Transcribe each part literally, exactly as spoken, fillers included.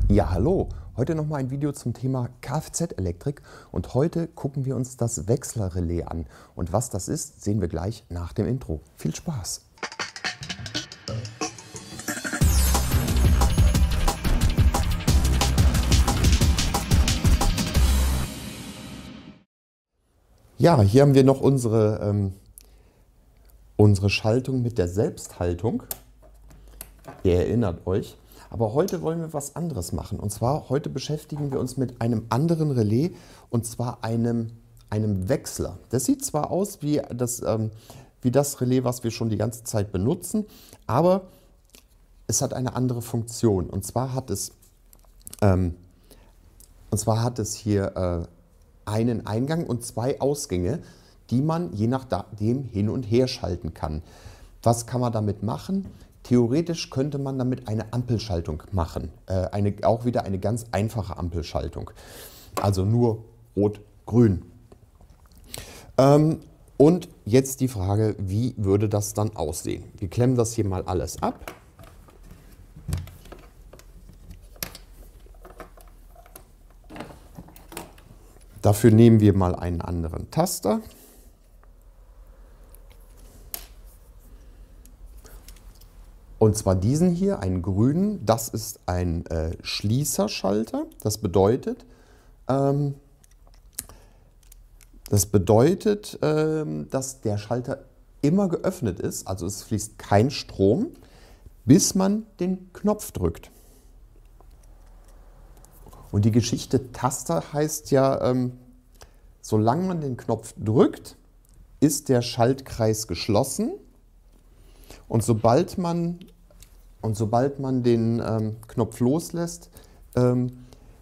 Ja, hallo! Heute nochmal ein Video zum Thema Kfz-Elektrik und heute gucken wir uns das Wechselrelais an. Und was das ist, sehen wir gleich nach dem Intro. Viel Spaß! Ja, hier haben wir noch unsere, ähm, unsere Schaltung mit der Selbsthaltung. Ihr erinnert euch. Aber heute wollen wir was anderes machen. Und zwar, heute beschäftigen wir uns mit einem anderen Relais, und zwar einem, einem Wechsler. Das sieht zwar aus wie das, ähm, wie das Relais, was wir schon die ganze Zeit benutzen, aber es hat eine andere Funktion. Und zwar hat es, ähm, und zwar hat es hier äh, einen Eingang und zwei Ausgänge, die man je nachdem hin und her schalten kann. Was kann man damit machen? Theoretisch könnte man damit eine Ampelschaltung machen, äh, eine, auch wieder eine ganz einfache Ampelschaltung, also nur Rot-Grün. Ähm, und jetzt die Frage, wie würde das dann aussehen? Wir klemmen das hier mal alles ab. Dafür nehmen wir mal einen anderen Taster. Und zwar diesen hier, einen grünen. Das ist ein äh, Schließerschalter. Das bedeutet, ähm, das bedeutet ähm, dass der Schalter immer geöffnet ist. Also es fließt kein Strom, bis man den Knopf drückt. Und die Geschichte Taster heißt ja, ähm, solange man den Knopf drückt, ist der Schaltkreis geschlossen. Und sobald man, und sobald man den ähm, Knopf loslässt, ähm,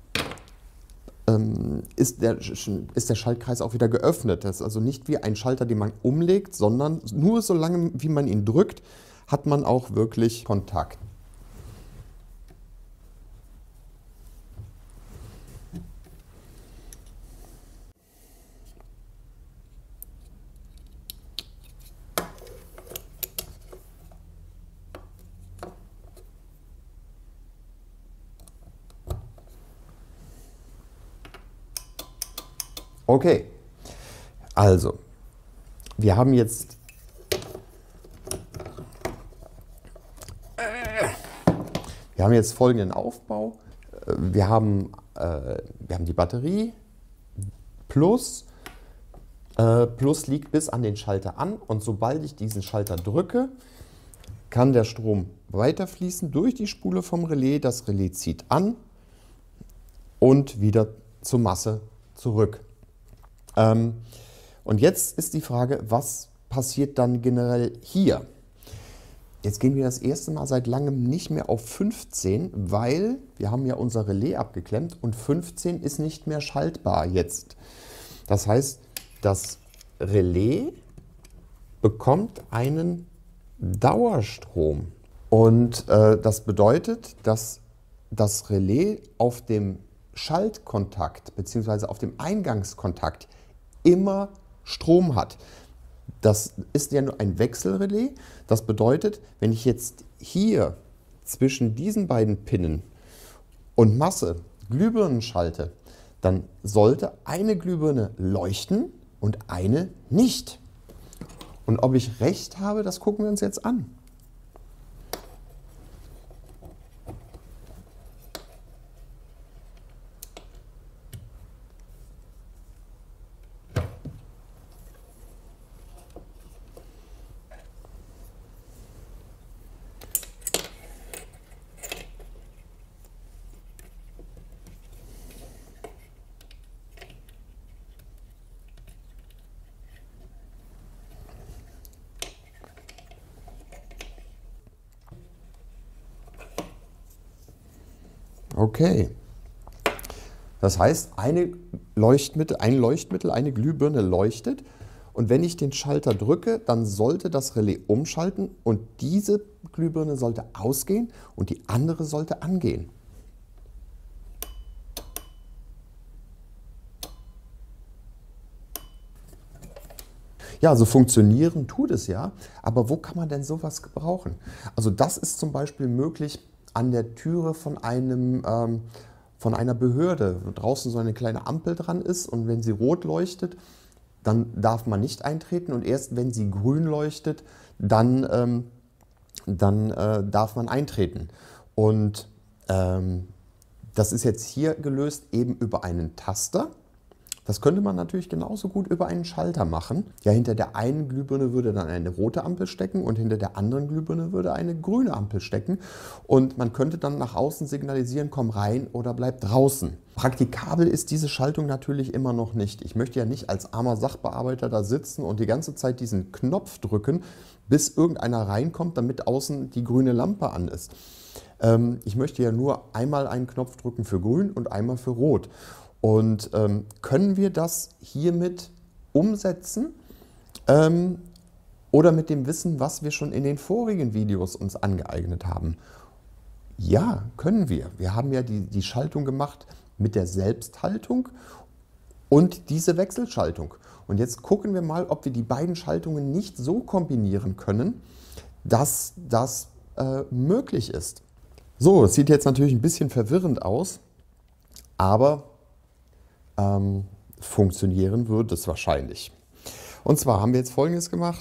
ähm, ist, der, ist der Schaltkreis auch wieder geöffnet. Das ist also nicht wie ein Schalter, den man umlegt, sondern nur solange wie man ihn drückt, hat man auch wirklich Kontakt. Okay, also wir haben jetzt wir haben jetzt folgenden Aufbau. Wir haben, äh, wir haben die Batterie plus, äh, plus liegt bis an den Schalter an, und sobald ich diesen Schalter drücke, kann der Strom weiterfließen durch die Spule vom Relais. Das Relais zieht an und wieder zur Masse zurück. Und jetzt ist die Frage, was passiert dann generell hier? Jetzt gehen wir das erste Mal seit langem nicht mehr auf fünfzehn, weil wir haben ja unser Relais abgeklemmt und fünfzehn ist nicht mehr schaltbar jetzt. Das heißt, das Relais bekommt einen Dauerstrom. Und äh, das bedeutet, dass das Relais auf dem Schaltkontakt bzw. auf dem Eingangskontakt immer Strom hat. Das ist ja nur ein Wechselrelais. Das bedeutet, wenn ich jetzt hier zwischen diesen beiden Pinnen und Masse Glühbirnen schalte, dann sollte eine Glühbirne leuchten und eine nicht. Und ob ich recht habe, das gucken wir uns jetzt an. Okay, das heißt, eine Leuchtmittel, ein Leuchtmittel, eine Glühbirne leuchtet, und wenn ich den Schalter drücke, dann sollte das Relais umschalten und diese Glühbirne sollte ausgehen und die andere sollte angehen. Ja, also funktionieren tut es ja, aber wo kann man denn sowas gebrauchen? Also das ist zum Beispiel möglich an der Türe von einem ähm, von einer Behörde, wo draußen so eine kleine Ampel dran ist und wenn sie rot leuchtet, dann darf man nicht eintreten und erst wenn sie grün leuchtet, dann, ähm, dann äh, darf man eintreten. Und ähm, das ist jetzt hier gelöst eben über einen Taster. Das könnte man natürlich genauso gut über einen Schalter machen. Ja, hinter der einen Glühbirne würde dann eine rote Ampel stecken und hinter der anderen Glühbirne würde eine grüne Ampel stecken. Und man könnte dann nach außen signalisieren, komm rein oder bleib draußen. Praktikabel ist diese Schaltung natürlich immer noch nicht. Ich möchte ja nicht als armer Sachbearbeiter da sitzen und die ganze Zeit diesen Knopf drücken, bis irgendeiner reinkommt, damit außen die grüne Lampe an ist. Ähm, ich möchte ja nur einmal einen Knopf drücken für grün und einmal für rot. Und ähm, können wir das hiermit umsetzen ähm, oder mit dem Wissen, was wir schon in den vorigen Videos uns angeeignet haben? Ja, können wir. Wir haben ja die, die Schaltung gemacht mit der Selbsthaltung und diese Wechselschaltung. Und jetzt gucken wir mal, ob wir die beiden Schaltungen nicht so kombinieren können, dass das äh, möglich ist. So, es sieht jetzt natürlich ein bisschen verwirrend aus, aber Ähm, funktionieren wird es wahrscheinlich. Und zwar haben wir jetzt Folgendes gemacht.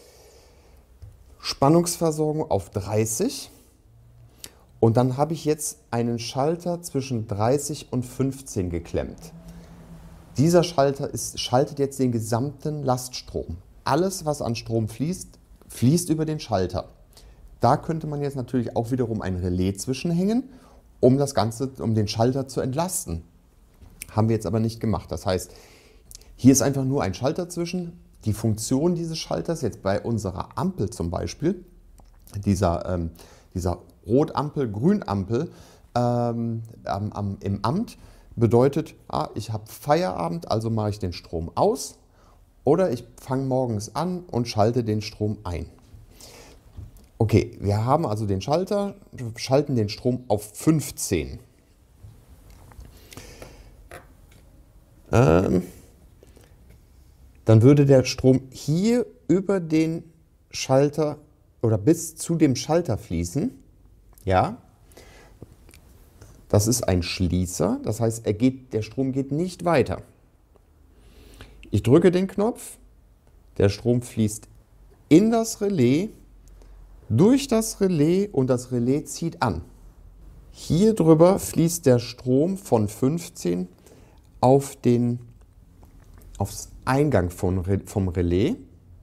Spannungsversorgung auf dreißig und dann habe ich jetzt einen Schalter zwischen dreißig und fünfzehn geklemmt. Dieser Schalter ist, schaltet jetzt den gesamten Laststrom. Alles, was an Strom fließt, fließt über den Schalter. Da könnte man jetzt natürlich auch wiederum ein Relais zwischenhängen, um das Ganze, um den Schalter zu entlasten. Haben wir jetzt aber nicht gemacht. Das heißt, hier ist einfach nur ein Schalter zwischen. Die Funktion dieses Schalters, jetzt bei unserer Ampel zum Beispiel, dieser, ähm, dieser Rotampel, Grünampel ähm, am, am, im Amt, bedeutet, ah, ich habe Feierabend, also mache ich den Strom aus oder ich fange morgens an und schalte den Strom ein. Okay, wir haben also den Schalter, schalten den Strom auf fünfzehn. Ähm, dann würde der Strom hier über den Schalter oder bis zu dem Schalter fließen. Ja, das ist ein Schließer, das heißt, er geht, der Strom geht nicht weiter. Ich drücke den Knopf, der Strom fließt in das Relais, durch das Relais und das Relais zieht an. Hier drüber fließt der Strom von fünfzehn auf den aufs Eingang von, vom Relais.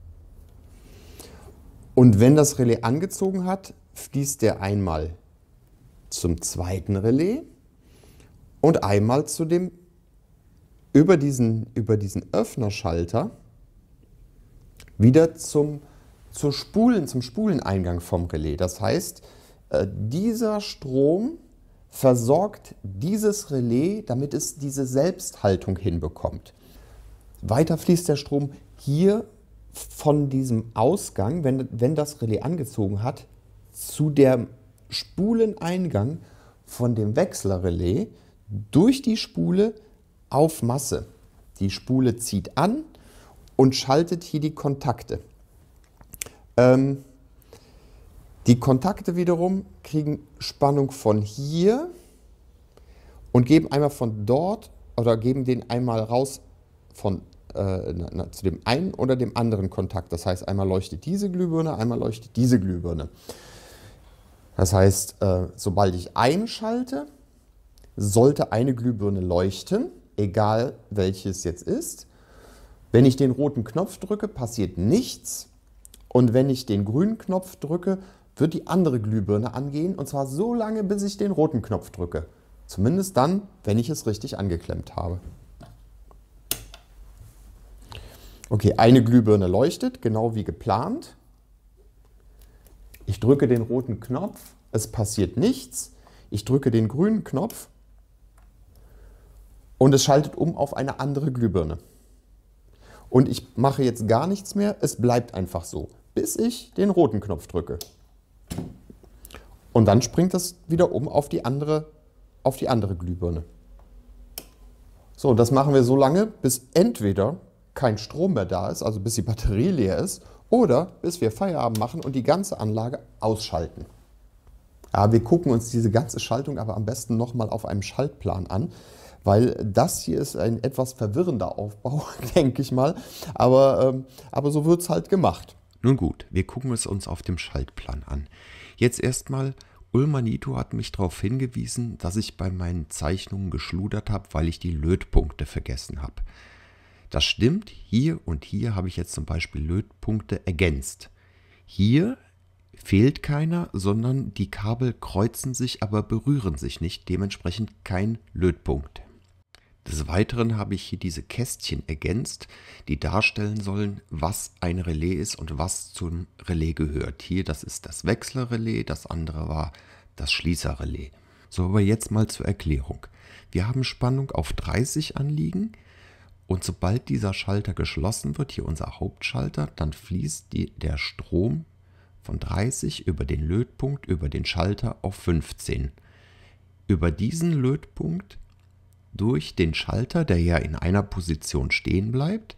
Und wenn das Relais angezogen hat, fließt der einmal zum zweiten Relais und einmal zu dem, über diesen, über diesen Öffnerschalter wieder zum, zur Spulen, zum Spuleneingang vom Relais. Das heißt, dieser Strom versorgt dieses Relais, damit es diese Selbsthaltung hinbekommt. Weiter fließt der Strom hier von diesem Ausgang, wenn, wenn das Relais angezogen hat, zu dem Spuleneingang von dem Wechselrelais durch die Spule auf Masse. Die Spule zieht an und schaltet hier die Kontakte. Ähm, Die Kontakte wiederum kriegen Spannung von hier und geben einmal von dort oder geben den einmal raus von, äh, na, zu dem einen oder dem anderen Kontakt. Das heißt, einmal leuchtet diese Glühbirne, einmal leuchtet diese Glühbirne. Das heißt, äh, sobald ich einschalte, sollte eine Glühbirne leuchten, egal welches jetzt ist. Wenn ich den roten Knopf drücke, passiert nichts. Und wenn ich den grünen Knopf drücke, wird die andere Glühbirne angehen, und zwar so lange, bis ich den roten Knopf drücke. Zumindest dann, wenn ich es richtig angeklemmt habe. Okay, eine Glühbirne leuchtet, genau wie geplant. Ich drücke den roten Knopf, es passiert nichts. Ich drücke den grünen Knopf und es schaltet um auf eine andere Glühbirne. Und ich mache jetzt gar nichts mehr, es bleibt einfach so, bis ich den roten Knopf drücke. Und dann springt das wieder um auf die andere, auf die andere Glühbirne. So, das machen wir so lange, bis entweder kein Strom mehr da ist, also bis die Batterie leer ist, oder bis wir Feierabend machen und die ganze Anlage ausschalten. Ja, wir gucken uns diese ganze Schaltung aber am besten nochmal auf einem Schaltplan an, weil das hier ist ein etwas verwirrender Aufbau, denke ich mal. Aber, ähm, aber so wird es halt gemacht. Nun gut, wir gucken es uns auf dem Schaltplan an. Jetzt erstmal, Ulmanito hat mich darauf hingewiesen, dass ich bei meinen Zeichnungen geschludert habe, weil ich die Lötpunkte vergessen habe. Das stimmt, hier und hier habe ich jetzt zum Beispiel Lötpunkte ergänzt. Hier fehlt keiner, sondern die Kabel kreuzen sich, aber berühren sich nicht, dementsprechend kein Lötpunkt. Des Weiteren habe ich hier diese Kästchen ergänzt, die darstellen sollen, was ein Relais ist und was zum Relais gehört. Hier, das ist das Wechselrelais, das andere war das Schließerrelais. So, aber jetzt mal zur Erklärung. Wir haben Spannung auf dreißig anliegen und sobald dieser Schalter geschlossen wird, hier unser Hauptschalter, dann fließt die, der Strom von dreißig über den Lötpunkt, über den Schalter auf fünfzehn. Über diesen Lötpunkt durch den Schalter, der ja in einer Position stehen bleibt,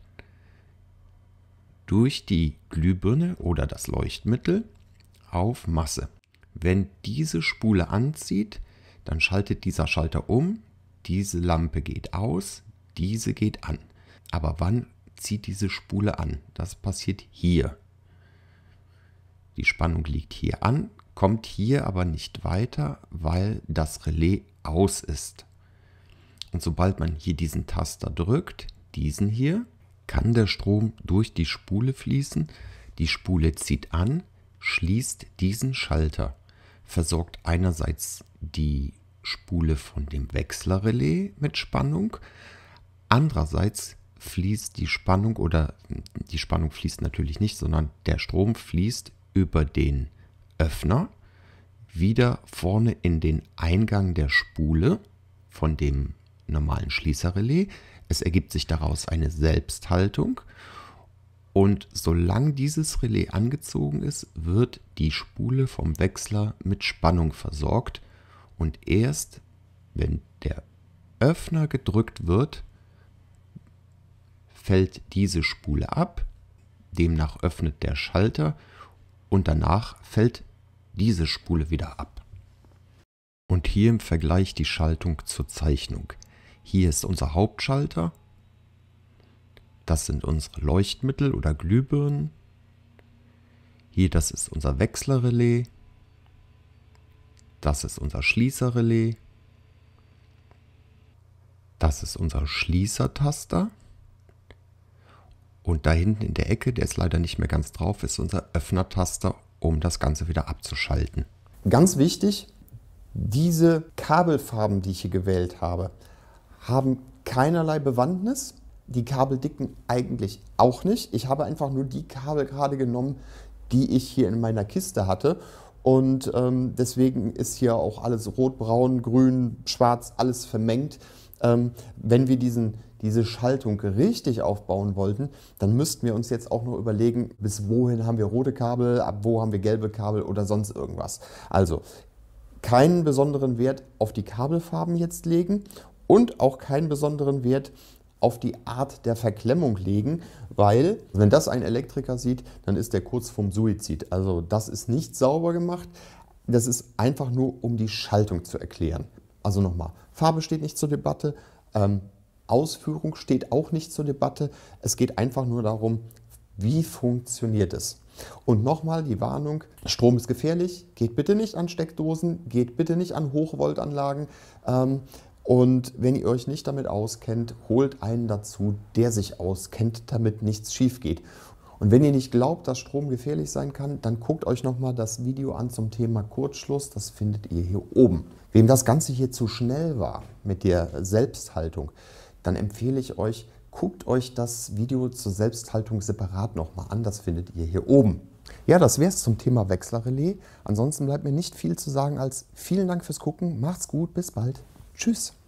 durch die Glühbirne oder das Leuchtmittel auf Masse. Wenn diese Spule anzieht, dann schaltet dieser Schalter um, diese Lampe geht aus, diese geht an. Aber wann zieht diese Spule an? Das passiert hier. Die Spannung liegt hier an, kommt hier aber nicht weiter, weil das Relais aus ist. Und sobald man hier diesen Taster drückt, diesen hier, kann der Strom durch die Spule fließen. Die Spule zieht an, schließt diesen Schalter, versorgt einerseits die Spule von dem Wechselrelais mit Spannung, andererseits fließt die Spannung oder die Spannung fließt natürlich nicht, sondern der Strom fließt über den Öffner wieder vorne in den Eingang der Spule von dem normalen Schließerrelais. Es ergibt sich daraus eine Selbsthaltung und solange dieses Relais angezogen ist, wird die Spule vom Wechsler mit Spannung versorgt und erst wenn der Öffner gedrückt wird, fällt diese Spule ab, demnach öffnet der Schalter und danach fällt diese Spule wieder ab. Und hier im Vergleich die Schaltung zur Zeichnung. Hier ist unser Hauptschalter, das sind unsere Leuchtmittel oder Glühbirnen. Hier, das ist unser Wechselrelais, das ist unser Schließerrelais, das ist unser Schließertaster und da hinten in der Ecke, der ist leider nicht mehr ganz drauf, ist unser Öffnertaster, um das Ganze wieder abzuschalten. Ganz wichtig, diese Kabelfarben, die ich hier gewählt habe, haben keinerlei Bewandtnis. Die Kabeldicken eigentlich auch nicht. Ich habe einfach nur die Kabel gerade genommen, die ich hier in meiner Kiste hatte. Und ähm, deswegen ist hier auch alles rot, braun, grün, schwarz, alles vermengt. Ähm, wenn wir diesen, diese Schaltung richtig aufbauen wollten, dann müssten wir uns jetzt auch noch überlegen, bis wohin haben wir rote Kabel, ab wo haben wir gelbe Kabel oder sonst irgendwas. Also keinen besonderen Wert auf die Kabelfarben jetzt legen und auch keinen besonderen Wert auf die Art der Verklemmung legen, weil wenn das ein Elektriker sieht, dann ist der kurz vorm Suizid. Also das ist nicht sauber gemacht, das ist einfach nur, um die Schaltung zu erklären. Also nochmal, Farbe steht nicht zur Debatte, ähm, Ausführung steht auch nicht zur Debatte, es geht einfach nur darum, wie funktioniert es. Und nochmal die Warnung, Strom ist gefährlich, geht bitte nicht an Steckdosen, geht bitte nicht an Hochvoltanlagen. Ähm, Und wenn ihr euch nicht damit auskennt, holt einen dazu, der sich auskennt, damit nichts schief geht. Und wenn ihr nicht glaubt, dass Strom gefährlich sein kann, dann guckt euch nochmal das Video an zum Thema Kurzschluss. Das findet ihr hier oben. Wem das Ganze hier zu schnell war mit der Selbsthaltung, dann empfehle ich euch, guckt euch das Video zur Selbsthaltung separat nochmal an. Das findet ihr hier oben. Ja, das wäre es zum Thema Wechselrelais. Ansonsten bleibt mir nicht viel zu sagen als vielen Dank fürs Gucken. Macht's gut, bis bald. Tschüss.